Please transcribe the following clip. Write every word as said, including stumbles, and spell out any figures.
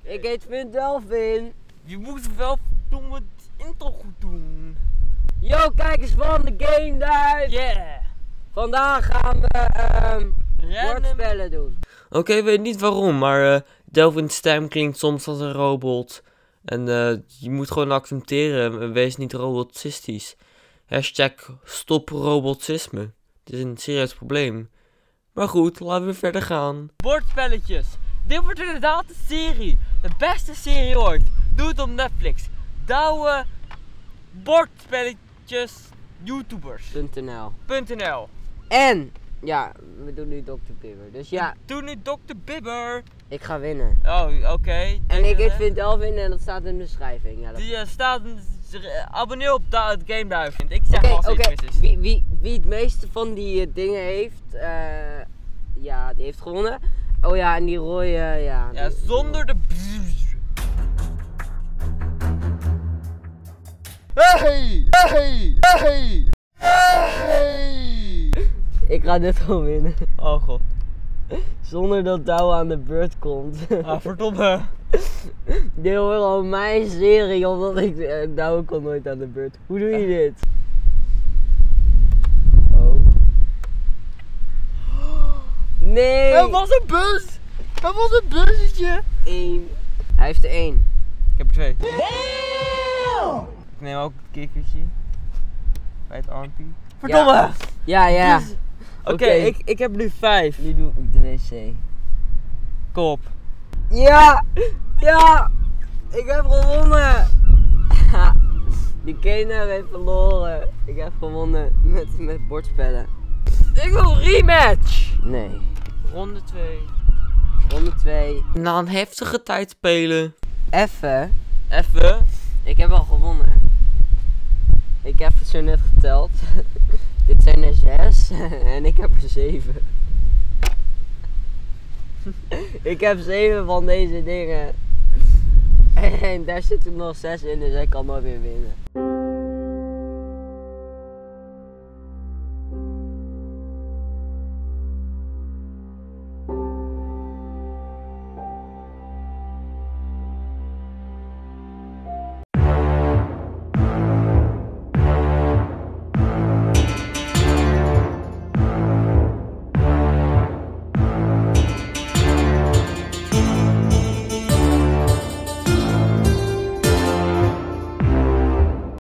Ik heet Finn Delvin. Je moet wel doen het intro goed doen. Yo, kijk eens van de game daar. Yeah. Vandaag gaan we um, woordspellen doen. Oké, okay, ik weet niet waarom, maar uh, Delvin's stem klinkt soms als een robot. En uh, je moet gewoon accepteren en wees niet robotistisch. Hashtag stop robotisme. Het is een serieus probleem. Maar goed, laten we verder gaan. Woordspelletjes. Dit wordt inderdaad een serie. De beste serie ooit. Doe het op Netflix. Douwe woordspelletjes YouTubers. .nl. .nl. En, ja, we doen nu dokter Bibber. Dus ja. Doe nu dokter Bibber. Ik ga winnen. Oh, oké. Okay. En ik heet Finn Delvin en dat staat in de beschrijving. Ja, dat... Die uh, staat, uh, abonneer op da het Game Duivend. Ik zeg Oké, als oké. het is. Wie, wie, wie het meeste van die uh, dingen heeft, uh, ja, die heeft gewonnen. Oh ja, en die rode, ja. Ja, die, zonder de... Hey! Hey! Hey! Hey! Ik ga dit gewoon winnen. Oh god. Zonder dat Douwe aan de beurt komt. Ah, verdomme. Dit wordt gewoon mijn serie, omdat ik... Uh, Douwe komt nooit aan de beurt. Hoe doe je dit? Oh. Nee! Het was een bus! Het was een bussetje! Eén. Hij heeft er één. Ik heb er twee. Damn! Ik neem ook het kikkertje. Bij het armpje. Verdomme! Ja, ja. ja. Dus, Oké, okay, ik, ik heb nu vijf. Nu doe ik de wc. Kop. Ja! Ja! Ik heb gewonnen! Die Kener heeft verloren. Ik heb gewonnen met, met bordspellen. Ik wil rematch! Nee. Ronde twee. Ronde twee. Na een heftige tijd spelen. Even. Even. Ik heb al gewonnen. Ik heb het zo net geteld. Dit zijn er zes en ik heb er zeven. Ik heb zeven van deze dingen. En daar zitten nog zes in, dus ik kan maar weer winnen.